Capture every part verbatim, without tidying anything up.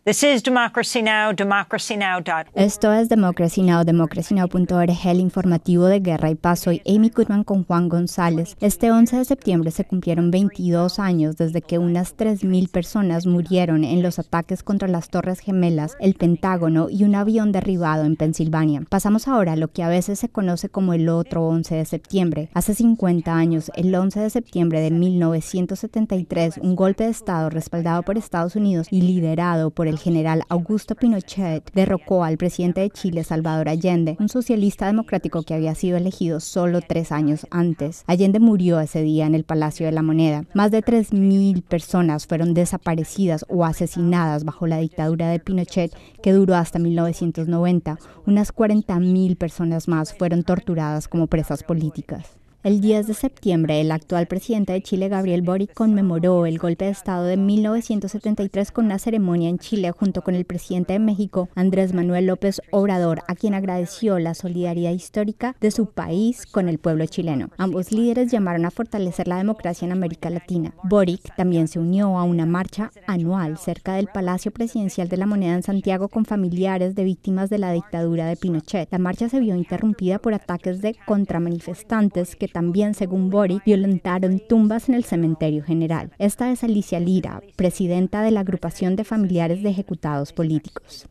This is Democracy Now!, democracy now dot org. Esto es Democracy Now!, democracy now punto org, el informativo de Guerra y Paz. Soy Amy Goodman con Juan González. Este once de septiembre se cumplieron veintidós años desde que unas tres mil personas murieron en los ataques contra las Torres Gemelas, el Pentágono y un avión derribado en Pensilvania. Pasamos ahora a lo que a veces se conoce como el otro once de septiembre. Hace cincuenta años, el once de septiembre de mil novecientos setenta y tres, un golpe de Estado respaldado por Estados Unidos y liderado por el general Augusto Pinochet derrocó al presidente de Chile, Salvador Allende, un socialista democrático que había sido elegido solo tres años antes. Allende murió ese día en el Palacio de la Moneda. Más de tres mil personas fueron desaparecidas o asesinadas bajo la dictadura de Pinochet, que duró hasta mil novecientos noventa. Unas cuarenta mil personas más fueron torturadas como presas políticas. El diez de septiembre, el actual presidente de Chile, Gabriel Boric, conmemoró el golpe de Estado de mil novecientos setenta y tres con una ceremonia en Chile junto con el presidente de México, Andrés Manuel López Obrador, a quien agradeció la solidaridad histórica de su país con el pueblo chileno. Ambos líderes llamaron a fortalecer la democracia en América Latina. Boric también se unió a una marcha anual cerca del Palacio Presidencial de la Moneda en Santiago con familiares de víctimas de la dictadura de Pinochet. La marcha se vio interrumpida por ataques de contramanifestantes que también, según Boric, violentaron tumbas en el cementerio general. Esta es Alicia Lira, presidenta de la agrupación de familiares de ejecutados políticos.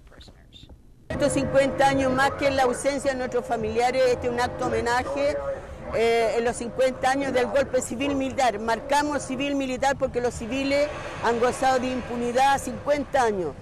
Estos cincuenta años más que en la ausencia de nuestros familiares, este es un acto homenaje eh, en los cincuenta años del golpe civil-militar. Marcamos civil-militar porque los civiles han gozado de impunidad cincuenta años.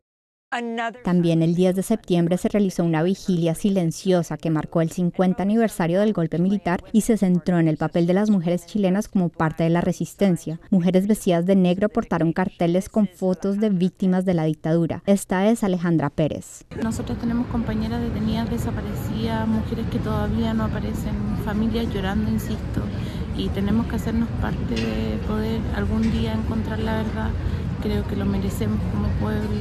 También el diez de septiembre se realizó una vigilia silenciosa que marcó el cincuenta aniversario del golpe militar y se centró en el papel de las mujeres chilenas como parte de la resistencia. Mujeres vestidas de negro portaron carteles con fotos de víctimas de la dictadura. Esta es Alejandra Pérez. Nosotros tenemos compañeras detenidas, desaparecidas, mujeres que todavía no aparecen, familias llorando, insisto, y tenemos que hacernos parte de poder algún día encontrar la verdad. Creo que lo merecemos como pueblo.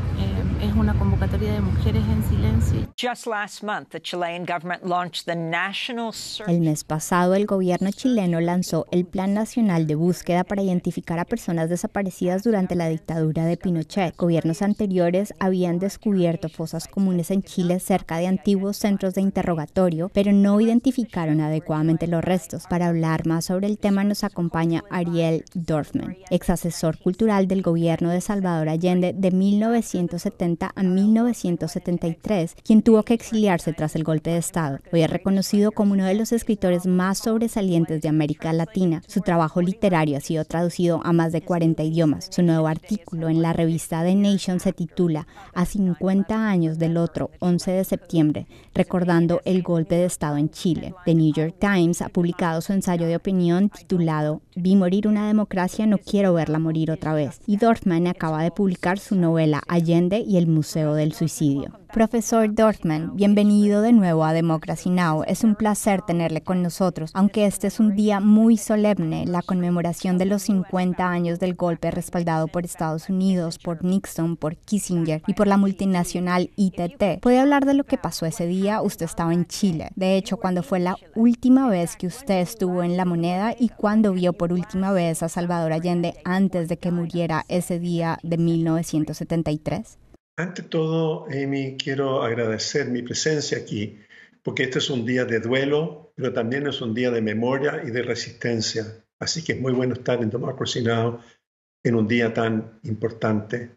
Eh, es una convocatoria de mujeres en silencio. Just last month, the Chilean government launched the National Search. El mes pasado, el gobierno chileno lanzó el Plan Nacional de Búsqueda para identificar a personas desaparecidas durante la dictadura de Pinochet. Gobiernos anteriores habían descubierto fosas comunes en Chile cerca de antiguos centros de interrogatorio, pero no identificaron adecuadamente los restos. Para hablar más sobre el tema nos acompaña Ariel Dorfman, ex asesor cultural del gobierno de Salvador Allende de mil novecientos setenta a mil novecientos setenta y tres, quien tuvo que exiliarse tras el golpe de Estado. Hoy es reconocido como uno de los escritores más sobresalientes de América Latina. Su trabajo literario ha sido traducido a más de cuarenta idiomas. Su nuevo artículo en la revista The Nation se titula A cincuenta años del otro once de septiembre, recordando el golpe de Estado en Chile. The New York Times ha publicado su ensayo de opinión titulado Vi morir una democracia, no quiero verla morir otra vez. Y Dorfman acaba de publicar su novela Allende y el Museo del Suicidio. Profesor Dorfman, bienvenido de nuevo a Democracy Now! Es un placer tenerle con nosotros, aunque este es un día muy solemne, la conmemoración de los cincuenta años del golpe respaldado por Estados Unidos, por Nixon, por Kissinger y por la multinacional I T T. ¿Puede hablar de lo que pasó ese día? Usted estaba en Chile. De hecho, ¿cuándo fue la última vez que usted estuvo en La Moneda y cuándo vio por última vez a Salvador Allende antes de que muriera ese día de mil novecientos setenta y tres? Ante todo, Amy, quiero agradecer mi presencia aquí, porque este es un día de duelo, pero también es un día de memoria y de resistencia. Así que es muy bueno estar en Democracy Now! En un día tan importante.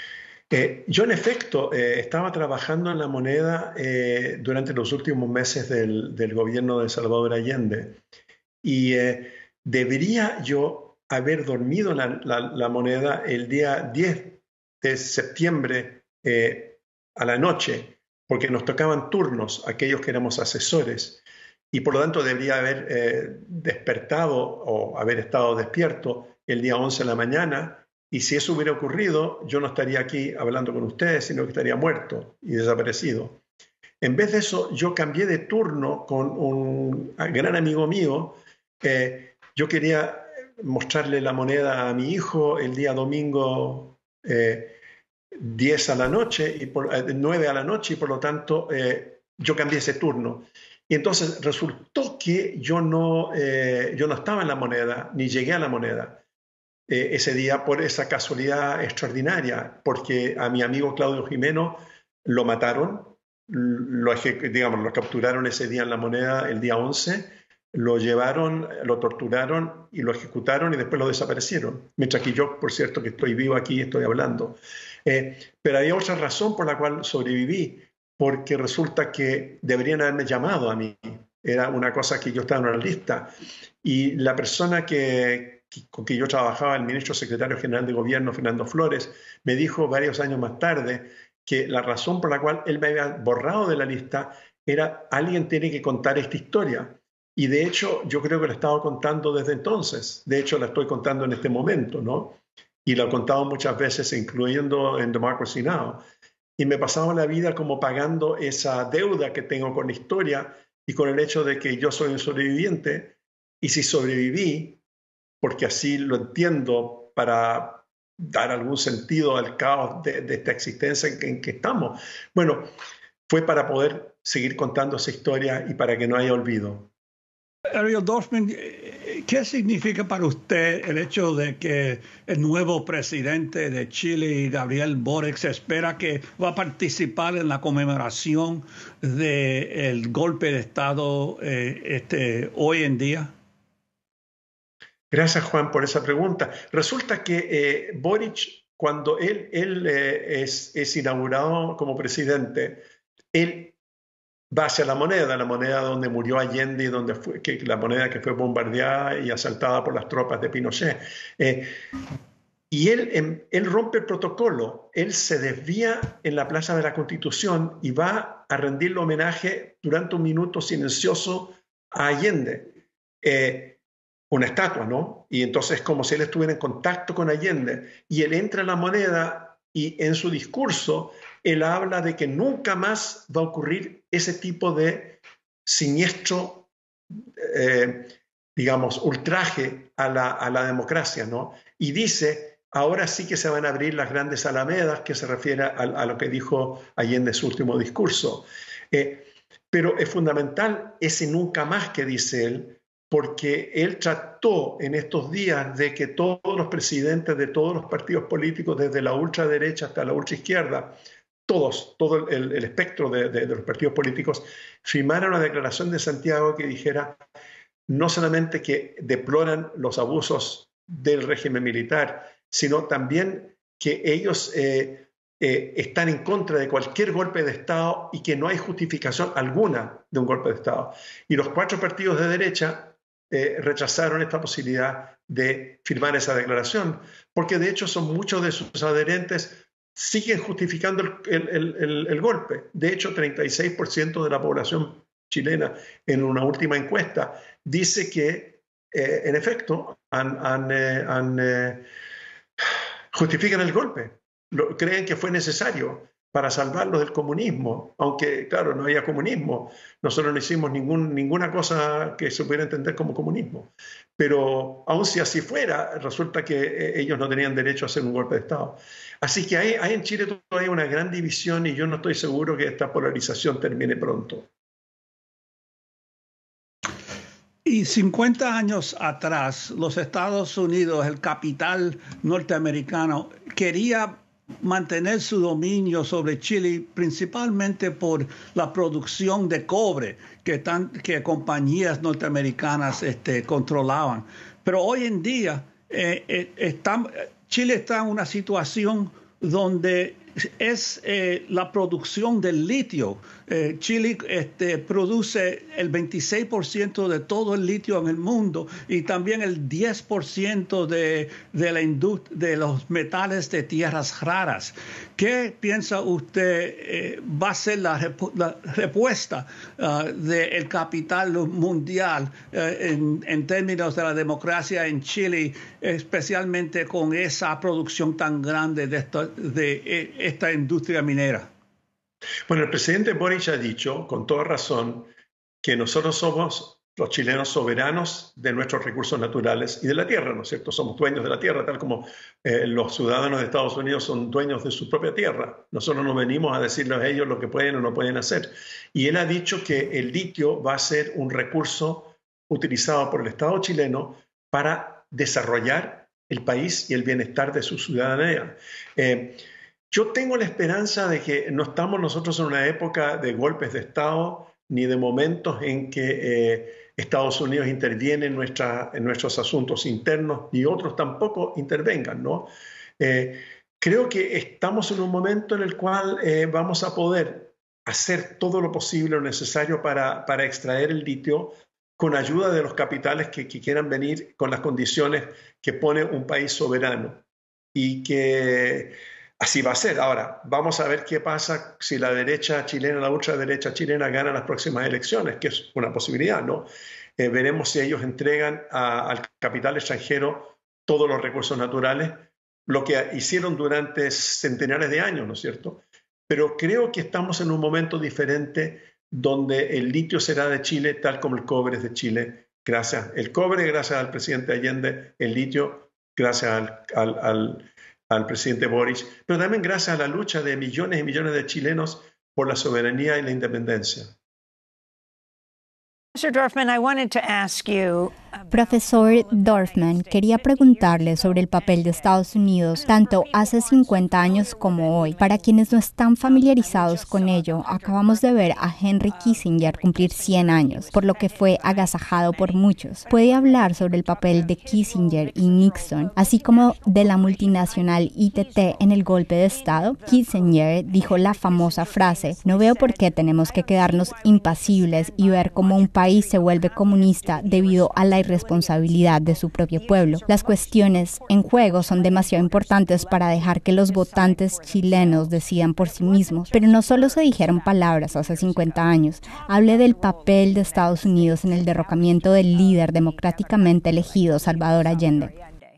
Eh, yo, en efecto, eh, estaba trabajando en La Moneda eh, durante los últimos meses del, del gobierno de Salvador Allende. Y eh, debería yo haber dormido en la, la, la Moneda el día diez de septiembre eh, a la noche, porque nos tocaban turnos aquellos que éramos asesores, y por lo tanto debería haber eh, despertado o haber estado despierto el día once de la mañana, y si eso hubiera ocurrido, yo no estaría aquí hablando con ustedes, sino que estaría muerto y desaparecido. En vez de eso, yo cambié de turno con un gran amigo mío. Eh, yo quería mostrarle La Moneda a mi hijo el día domingo eh, diez a la noche, y por, eh, nueve a la noche, y por lo tanto eh, yo cambié ese turno. Y entonces resultó que yo no, eh, yo no estaba en La Moneda, ni llegué a La Moneda. eh, ese día por esa casualidad extraordinaria, porque a mi amigo Claudio Jimeno lo mataron, lo, digamos, lo capturaron ese día en La Moneda, el día once, lo llevaron, lo torturaron y lo ejecutaron y después lo desaparecieron. Mientras que yo, por cierto, que estoy vivo aquí, estoy hablando. Eh, pero hay otra razón por la cual sobreviví, porque resulta que deberían haberme llamado a mí. Era una cosa que yo estaba en una lista. Y la persona que, que, con que yo trabajaba, el ministro secretario general de gobierno, Fernando Flores, me dijo varios años más tarde que la razón por la cual él me había borrado de la lista era: alguien tiene que contar esta historia. Y de hecho, yo creo que la he estado contando desde entonces. De hecho, la estoy contando en este momento, ¿no? Y la he contado muchas veces, incluyendo en Democracy Now! Y me he pasado la vida como pagando esa deuda que tengo con la historia y con el hecho de que yo soy un sobreviviente. Y si sobreviví, porque así lo entiendo, para dar algún sentido al caos de, de esta existencia en que, en que estamos, bueno, fue para poder seguir contando esa historia y para que no haya olvido. Ariel Dorfman, ¿qué significa para usted el hecho de que el nuevo presidente de Chile, Gabriel Boric, se espera que va a participar en la conmemoración del golpe de Estado eh, este, hoy en día? Gracias, Juan, por esa pregunta. Resulta que eh, Boric, cuando él, él eh, es, es inaugurado como presidente, él va hacia La Moneda, la moneda donde murió Allende y donde fue, que, la moneda que fue bombardeada y asaltada por las tropas de Pinochet. Eh, y él, él rompe el protocolo, él se desvía en la Plaza de la Constitución y va a rendirle homenaje durante un minuto silencioso a Allende. Eh, una estatua, ¿no? Y entonces como si él estuviera en contacto con Allende. Y él entra en La Moneda y en su discurso él habla de que nunca más va a ocurrir ese tipo de siniestro, eh, digamos, ultraje a la, a la democracia, ¿no? Y dice, ahora sí que se van a abrir las grandes alamedas, que se refiere a, a lo que dijo Allende en su último discurso. Eh, pero es fundamental ese nunca más que dice él, porque él trató en estos días de que todos los presidentes de todos los partidos políticos, desde la ultraderecha hasta la ultraizquierda, todos, todo el, el espectro de, de, de los partidos políticos, firmaron una declaración de Santiago que dijera no solamente que deploran los abusos del régimen militar, sino también que ellos eh, eh, están en contra de cualquier golpe de Estado y que no hay justificación alguna de un golpe de Estado. Y los cuatro partidos de derecha eh, rechazaron esta posibilidad de firmar esa declaración, porque de hecho son muchos de sus adherentes siguen justificando el, el, el, el golpe. De hecho, treinta y seis por ciento de la población chilena en una última encuesta dice que, eh, en efecto, han, han, eh, han, eh, justifican el golpe. Lo, creen que fue necesario para salvarlos del comunismo, aunque, claro, no había comunismo. Nosotros no hicimos ningún, ninguna cosa que se pudiera entender como comunismo. Pero aun si así fuera, resulta que ellos no tenían derecho a hacer un golpe de Estado. Así que hay, hay en Chile todavía una gran división y yo no estoy seguro que esta polarización termine pronto. Y cincuenta años atrás, los Estados Unidos, el capital norteamericano, quería mantener su dominio sobre Chile principalmente por la producción de cobre que, tan, que compañías norteamericanas este, controlaban. Pero hoy en día eh, eh, está, Chile está en una situación donde es eh, la producción del litio. Eh, Chile este, produce el veintiséis por ciento de todo el litio en el mundo y también el diez por ciento de, de, la de los metales de tierras raras. ¿Qué piensa usted eh, va a ser la, repu la respuesta uh, del capital mundial uh, en, en términos de la democracia en Chile, especialmente con esa producción tan grande de esta, de esta industria minera? Bueno, el presidente Boric ha dicho, con toda razón, que nosotros somos los chilenos soberanos de nuestros recursos naturales y de la tierra, ¿no es cierto? Somos dueños de la tierra, tal como eh, los ciudadanos de Estados Unidos son dueños de su propia tierra. Nosotros no venimos a decirles a ellos lo que pueden o no pueden hacer. Y él ha dicho que el litio va a ser un recurso utilizado por el Estado chileno para desarrollar el país y el bienestar de su ciudadanía. Eh, yo tengo la esperanza de que no estamos nosotros en una época de golpes de Estado ni de momentos en que eh, Estados Unidos interviene en, nuestra, en nuestros asuntos internos, ni otros tampoco intervengan, ¿no? Eh, creo que estamos en un momento en el cual eh, vamos a poder hacer todo lo posible, lo necesario para, para extraer el litio con ayuda de los capitales que, que quieran venir con las condiciones que pone un país soberano. Y que así va a ser. Ahora, vamos a ver qué pasa si la derecha chilena, la ultraderecha chilena gana las próximas elecciones, que es una posibilidad, ¿no? Eh, veremos si ellos entregan a, al capital extranjero todos los recursos naturales, lo que hicieron durante centenares de años, ¿no es cierto? Pero creo que estamos en un momento diferente donde el litio será de Chile tal como el cobre es de Chile. Gracias. El cobre, gracias al presidente Allende, el litio, gracias al, al, al, al presidente Boric, pero también gracias a la lucha de millones y millones de chilenos por la soberanía y la independencia. Mister Dorfman, I wanted to ask you... Profesor Dorfman, quería preguntarle sobre el papel de Estados Unidos tanto hace cincuenta años como hoy. Para quienes no están familiarizados con ello, acabamos de ver a Henry Kissinger cumplir cien años, por lo que fue agasajado por muchos. ¿Puede hablar sobre el papel de Kissinger y Nixon, así como de la multinacional I T T en el golpe de Estado? Kissinger dijo la famosa frase: "No veo por qué tenemos que quedarnos impasibles y ver cómo un país se vuelve comunista debido a la irresponsabilidad de su propio pueblo. Las cuestiones en juego son demasiado importantes para dejar que los votantes chilenos decidan por sí mismos". Pero no solo se dijeron palabras hace cincuenta años. Hable del papel de Estados Unidos en el derrocamiento del líder democráticamente elegido, Salvador Allende.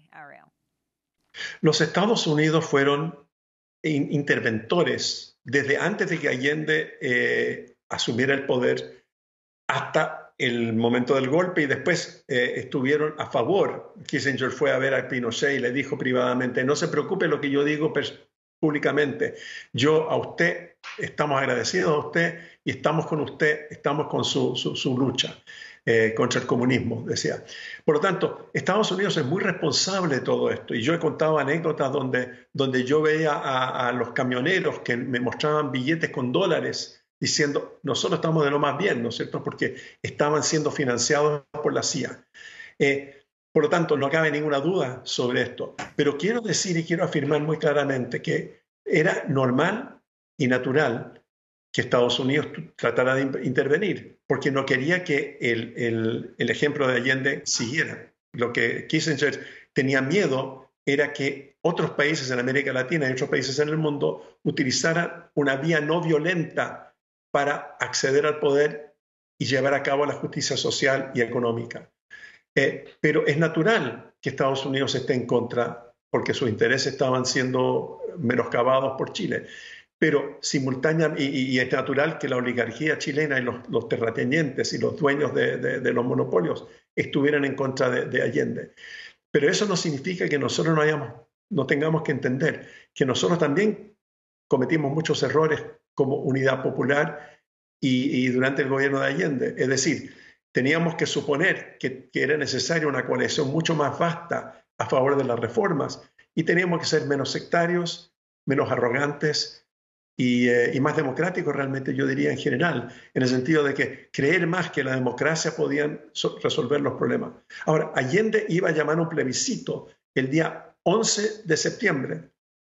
Los Estados Unidos fueron in- interventores desde antes de que Allende eh, asumiera el poder hasta el momento del golpe, y después eh, estuvieron a favor. Kissinger fue a ver a Pinochet y le dijo privadamente: no se preocupe lo que yo digo públicamente, yo a usted, estamos agradecidos a usted y estamos con usted, estamos con su, su, su lucha eh, contra el comunismo, decía. Por lo tanto, Estados Unidos es muy responsable de todo esto, y yo he contado anécdotas donde, donde yo veía a, a los camioneros que me mostraban billetes con dólares diciendo: nosotros estamos de lo más bien, ¿no es cierto?, porque estaban siendo financiados por la C I A. Eh, por lo tanto, no cabe ninguna duda sobre esto. Pero quiero decir y quiero afirmar muy claramente que era normal y natural que Estados Unidos tratara de intervenir, porque no quería que el, el, el ejemplo de Allende siguiera. Lo que Kissinger tenía miedo era que otros países en América Latina y otros países en el mundo utilizaran una vía no violenta para acceder al poder y llevar a cabo la justicia social y económica. Eh, pero es natural que Estados Unidos esté en contra, porque sus intereses estaban siendo menoscabados por Chile. Pero simultáneamente, y, y es natural que la oligarquía chilena y los, los terratenientes y los dueños de, de, de los monopolios estuvieran en contra de, de Allende. Pero eso no significa que nosotros no, hayamos, no tengamos que entender que nosotros también cometimos muchos errores como Unidad Popular y, y durante el gobierno de Allende. Es decir, teníamos que suponer que, que era necesaria una coalición mucho más vasta a favor de las reformas, y teníamos que ser menos sectarios, menos arrogantes y, eh, y más democráticos realmente, yo diría en general, en el sentido de que creer más que la democracia podían so- resolver los problemas. Ahora, Allende iba a llamar un plebiscito el día once de septiembre,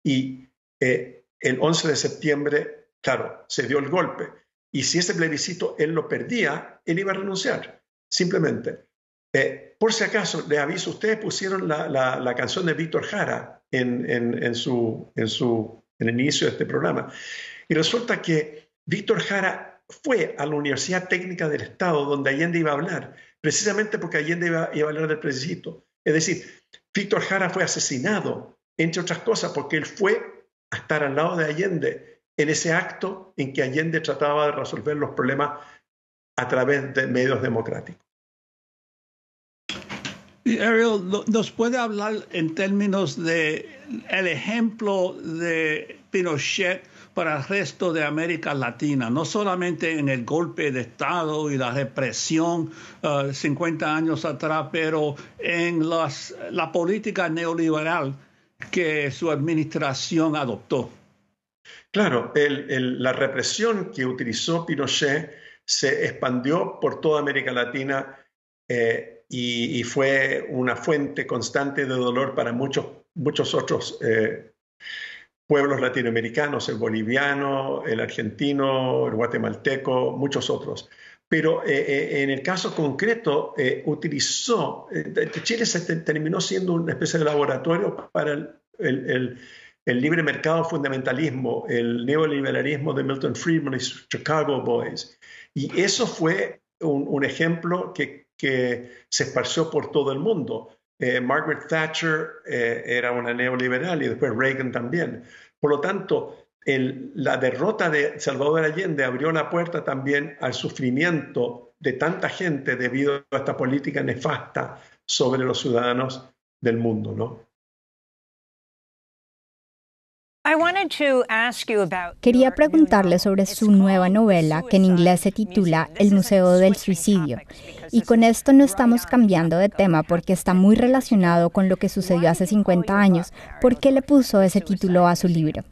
y eh, el once de septiembre, claro, se dio el golpe. Y si ese plebiscito él lo perdía, él iba a renunciar, simplemente. Eh, por si acaso, les aviso, ustedes pusieron la, la, la canción de Víctor Jara en, en, en, su, en, su, en el inicio de este programa. Y resulta que Víctor Jara fue a la Universidad Técnica del Estado, donde Allende iba a hablar, precisamente porque Allende iba, iba a hablar del plebiscito. Es decir, Víctor Jara fue asesinado, entre otras cosas, porque él fue a estar al lado de Allende en ese acto en que Allende trataba de resolver los problemas a través de medios democráticos. Ariel, ¿nos puede hablar en términos de el ejemplo de Pinochet para el resto de América Latina, no solamente en el golpe de Estado y la represión uh, cincuenta años atrás, pero en las, la política neoliberal que su administración adoptó? Claro, el, el, la represión que utilizó Pinochet se expandió por toda América Latina eh, y, y fue una fuente constante de dolor para muchos, muchos otros eh, pueblos latinoamericanos, el boliviano, el argentino, el guatemalteco, muchos otros. Pero eh, eh, en el caso concreto, eh, utilizó, eh, Chile se te, terminó siendo una especie de laboratorio para el, el, el, el libre mercado fundamentalismo, el neoliberalismo de Milton Friedman y sus Chicago Boys. Y eso fue un, un ejemplo que, que se esparció por todo el mundo. Eh, Margaret Thatcher eh, era una neoliberal y después Reagan también. Por lo tanto, el, la derrota de Salvador Allende abrió la puerta también al sufrimiento de tanta gente debido a esta política nefasta sobre los ciudadanos del mundo, ¿no? Quería preguntarle sobre su nueva novela, que en inglés se titula El Museo del Suicidio. Y con esto no estamos cambiando de tema porque está muy relacionado con lo que sucedió hace cincuenta años. ¿Por qué le puso ese título a su libro?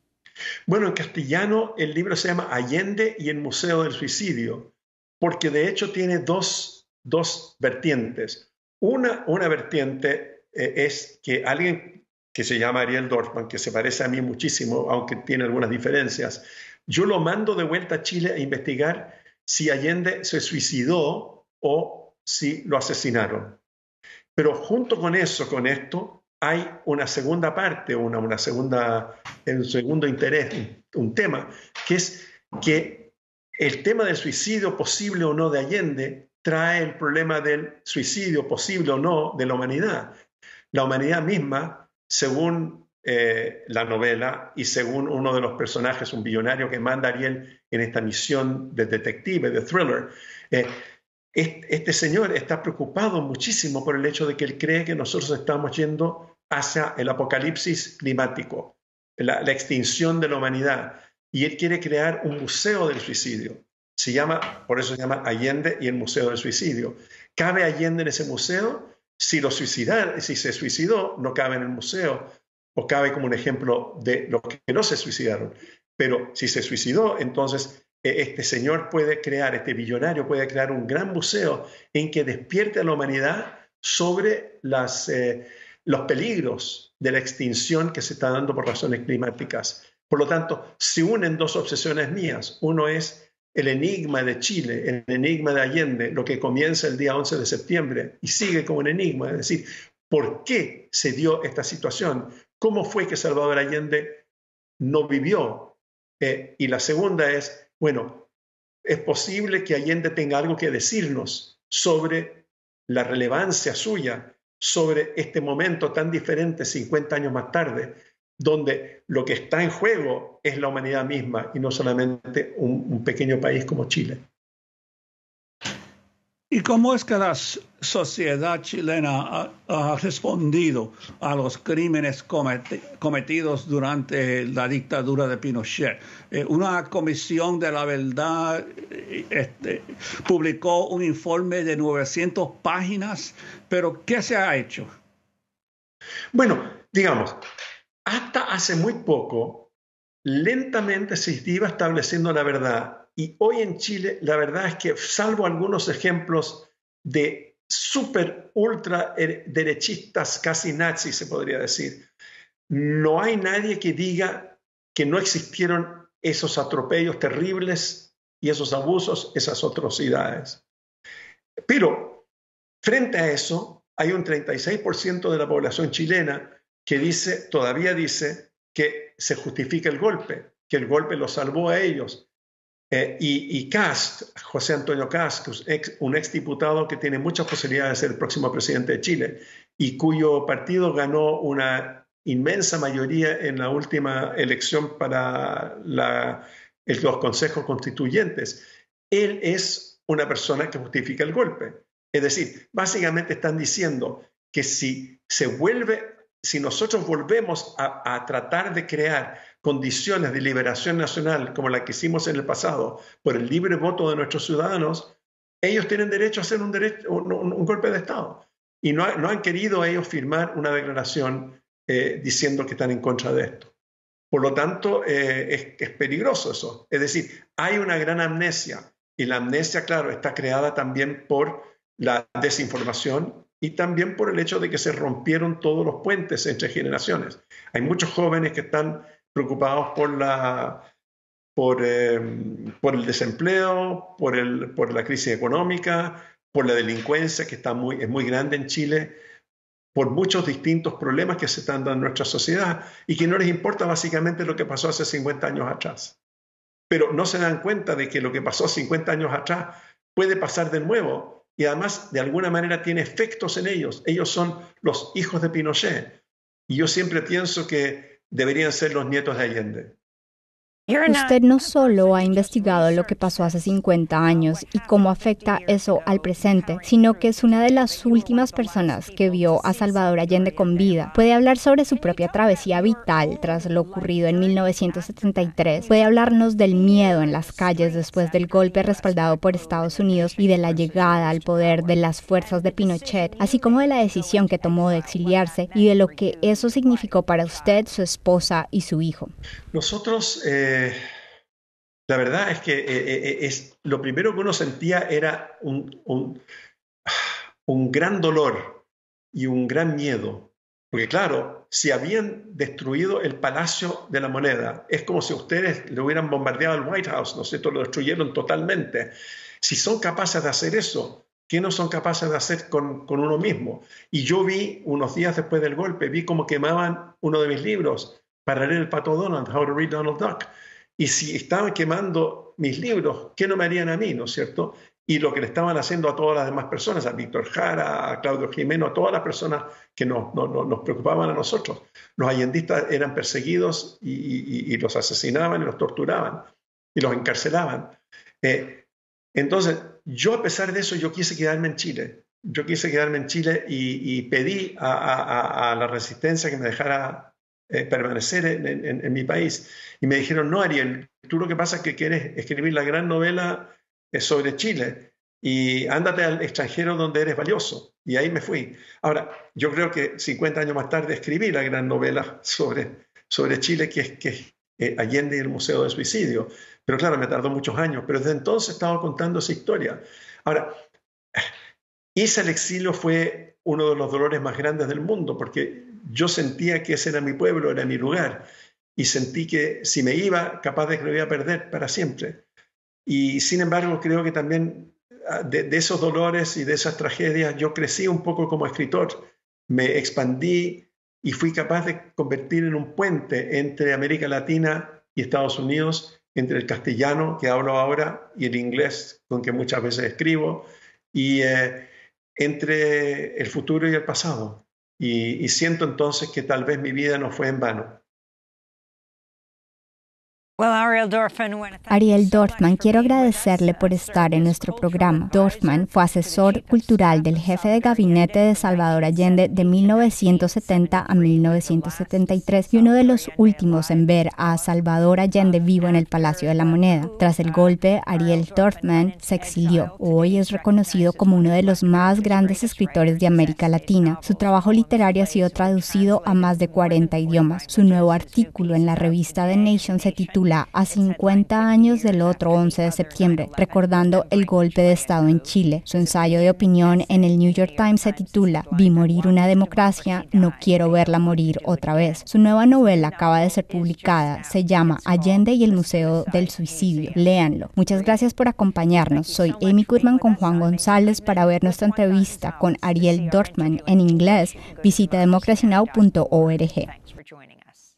Bueno, en castellano el libro se llama Allende y el Museo del Suicidio, porque de hecho tiene dos, dos vertientes. Una, una vertiente eh, es que alguien que se llama Ariel Dorfman, que se parece a mí muchísimo, aunque tiene algunas diferencias, yo lo mando de vuelta a Chile a investigar si Allende se suicidó o si lo asesinaron. Pero junto con eso, con esto, hay una segunda parte, una, una segunda, un segundo interés, un, un tema, que es que el tema del suicidio posible o no de Allende trae el problema del suicidio posible o no de la humanidad. La humanidad misma, según eh, la novela y según uno de los personajes, un billonario que manda a Ariel en esta misión de detective, de thriller, eh, este, este señor está preocupado muchísimo por el hecho de que él cree que nosotros estamos yendo hacia el apocalipsis climático, la, la extinción de la humanidad, y él quiere crear un museo del suicidio. Se llama, por eso se llama Allende y el Museo del Suicidio. ¿Cabe Allende en ese museo? Si, lo suicidar, si se suicidó, no cabe en el museo, o cabe como un ejemplo de los que no se suicidaron. Pero si se suicidó, entonces eh, este señor puede crear, este billonario puede crear un gran museo en que despierte a la humanidad sobre las, eh, los peligros de la extinción que se está dando por razones climáticas. Por lo tanto, se unen dos obsesiones mías. Uno es el enigma de Chile, el enigma de Allende, lo que comienza el día once de septiembre y sigue como un enigma, es decir, ¿por qué se dio esta situación? ¿Cómo fue que Salvador Allende no vivió? Eh, y la segunda es, bueno, ¿es posible que Allende tenga algo que decirnos sobre la relevancia suya, sobre este momento tan diferente cincuenta años más tarde, donde lo que está en juego es la humanidad misma y no solamente un, un pequeño país como Chile? ¿Y cómo es que la sociedad chilena ha, ha respondido a los crímenes cometi cometidos durante la dictadura de Pinochet? Eh, una comisión de la verdad este, publicó un informe de novecientas páginas, pero ¿qué se ha hecho? Bueno, digamos, hasta hace muy poco, lentamente se iba estableciendo la verdad. Y hoy en Chile, la verdad es que, salvo algunos ejemplos de súper ultra derechistas, casi nazis, se podría decir, no hay nadie que diga que no existieron esos atropellos terribles y esos abusos, esas atrocidades. Pero, frente a eso, hay un treinta y seis por ciento de la población chilena que dice, todavía dice que se justifica el golpe, que el golpe los salvó a ellos. Eh, y, y Kast, José Antonio Kast, ex, un exdiputado que tiene muchas posibilidades de ser el próximo presidente de Chile y cuyo partido ganó una inmensa mayoría en la última elección para la, el, los consejos constituyentes, él es una persona que justifica el golpe. Es decir, básicamente están diciendo que si se vuelve... Si nosotros volvemos a, a tratar de crear condiciones de liberación nacional como la que hicimos en el pasado por el libre voto de nuestros ciudadanos, ellos tienen derecho a hacer un, derecho, un, un, un golpe de Estado. Y no, no han querido ellos firmar una declaración eh, diciendo que están en contra de esto. Por lo tanto, eh, es, es peligroso eso. Es decir, hay una gran amnesia. Y la amnesia, claro, está creada también por la desinformación y también por el hecho de que se rompieron todos los puentes entre generaciones. Hay muchos jóvenes que están preocupados por la... Por, eh, por el desempleo, por, el, por la crisis económica, por la delincuencia que está muy, es muy grande en Chile, por muchos distintos problemas que se están dando en nuestra sociedad y que no les importa básicamente lo que pasó hace cincuenta años atrás. Pero no se dan cuenta de que lo que pasó cincuenta años atrás puede pasar de nuevo y además de alguna manera tiene efectos en ellos. Ellos son los hijos de Pinochet y yo siempre pienso que deberían ser los nietos de Allende. Usted no solo ha investigado lo que pasó hace cincuenta años y cómo afecta eso al presente, sino que es una de las últimas personas que vio a Salvador Allende con vida. Puede hablar sobre su propia travesía vital tras lo ocurrido en mil novecientos setenta y tres. Puede hablarnos del miedo en las calles después del golpe respaldado por Estados Unidos y de la llegada al poder de las fuerzas de Pinochet, así como de la decisión que tomó de exiliarse y de lo que eso significó para usted, su esposa y su hijo. Nosotros... Eh... La verdad es que eh, eh, es, lo primero que uno sentía era un, un, un gran dolor y un gran miedo. Porque claro, si habían destruido el Palacio de la Moneda, es como si ustedes le hubieran bombardeado el White House, ¿no es cierto? Lo destruyeron totalmente. Si son capaces de hacer eso, ¿qué no son capaces de hacer con, con uno mismo? Y yo vi, unos días después del golpe, vi cómo quemaban uno de mis libros, Para leer el Pato Donald, How to Read Donald Duck. Y si estaban quemando mis libros, ¿qué no me harían a mí, no es cierto? Y lo que le estaban haciendo a todas las demás personas, a Víctor Jara, a Claudio Jimeno, a todas las personas que nos, nos, nos preocupaban a nosotros. Los allendistas eran perseguidos y, y, y los asesinaban y los torturaban y los encarcelaban. Eh, entonces, yo a pesar de eso, yo quise quedarme en Chile. Yo quise quedarme en Chile y, y pedí a, a, a la resistencia que me dejara Eh, permanecer en, en, en mi país. Y me dijeron, no, Ariel, tú lo que pasa es que quieres escribir la gran novela eh, sobre Chile y ándate al extranjero donde eres valioso. Y ahí me fui. Ahora, yo creo que cincuenta años más tarde escribí la gran novela sobre, sobre Chile, que es, que es eh, Allende y el Museo del Suicidio. Pero claro, me tardó muchos años. Pero desde entonces estaba contando esa historia. Ahora, irse al exilio fue uno de los dolores más grandes del mundo, porque yo sentía que ese era mi pueblo, era mi lugar, y sentí que si me iba, capaz de que lo iba a perder para siempre. Y sin embargo, creo que también de, de esos dolores y de esas tragedias, yo crecí un poco como escritor, me expandí y fui capaz de convertir en un puente entre América Latina y Estados Unidos, entre el castellano, que hablo ahora, y el inglés, con que muchas veces escribo, y eh, entre el futuro y el pasado. Y, y siento entonces que tal vez mi vida no fue en vano. Ariel Dorfman, quiero agradecerle por estar en nuestro programa. Dorfman fue asesor cultural del jefe de gabinete de Salvador Allende de mil novecientos setenta a mil novecientos setenta y tres y uno de los últimos en ver a Salvador Allende vivo en el Palacio de la Moneda. Tras el golpe, Ariel Dorfman se exilió. Hoy es reconocido como uno de los más grandes escritores de América Latina. Su trabajo literario ha sido traducido a más de cuarenta idiomas. Su nuevo artículo en la revista The Nation se titula A cincuenta años del otro once de septiembre, recordando el golpe de Estado en Chile. Su ensayo de opinión en el New York Times se titula Vi morir una democracia, no quiero verla morir otra vez. Su nueva novela acaba de ser publicada, se llama Allende y el Museo del Suicidio. Léanlo. Muchas gracias por acompañarnos. Soy Amy Goodman con Juan González. Para ver nuestra entrevista con Ariel Dorfman en inglés, visita democracy now punto org.